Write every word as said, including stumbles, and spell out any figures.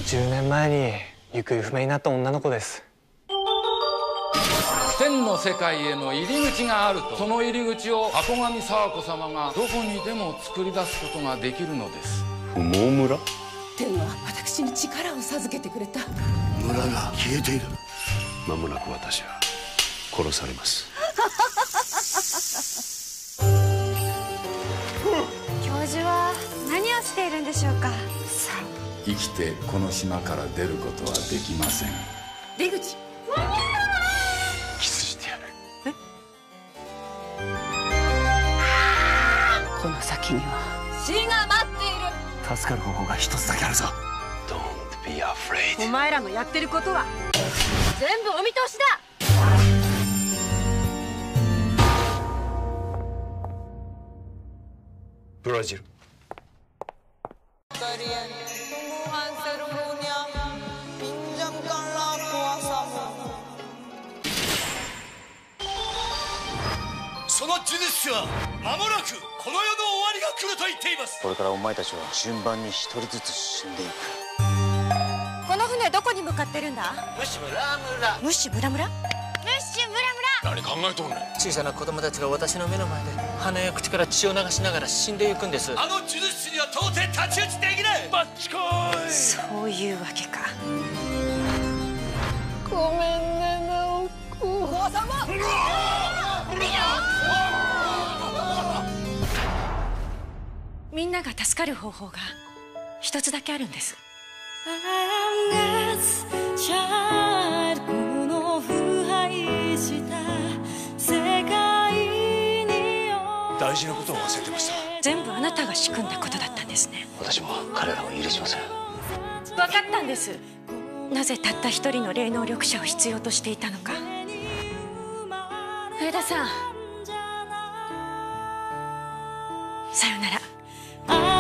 じゅうねんまえに行方不明になった女の子です。 天の世界への入り口があると、その入り口を箱上佐和子様がどこにでも作り出すことができるのです。 不毛村？ 天は私に力を授けてくれた。 村が消えている。間もなく私は殺されます。 教授は何をしているんでしょうか。 さあ、生きてこの島から出ることはできません。 出口。 キスしてやる。 え？この先には死が待っている。 助かる方法が一つだけあるぞ。Don't be afraid。 お前らのやってることは全部お見通しだ。 ブラジル。 その呪術師は間もなくこの世の終わりが来ると言っています。 これからお前たちは順番に一人ずつ死んでいく。 この船どこに向かってるんだ。 ムシムラムラ。 ムッシュブラムラ。ムッシュブラムラ。 何考えとんねん。 小さな子供たちが私の目の前で鼻や口から血を流しながら死んでいくんです。 あの呪術師には到底太刀打ちできない。バッチコーイ。 そういうわけか。 ごめんね直子。お母様。 みんなが助かる方法が一つだけあるんです。 大事なことを忘れてました。 全部あなたが仕組んだことだったんですね。 私も彼らを許しません。 分かったんです。なぜたった一人の霊能力者を必要としていたのか。上田さん、さよなら。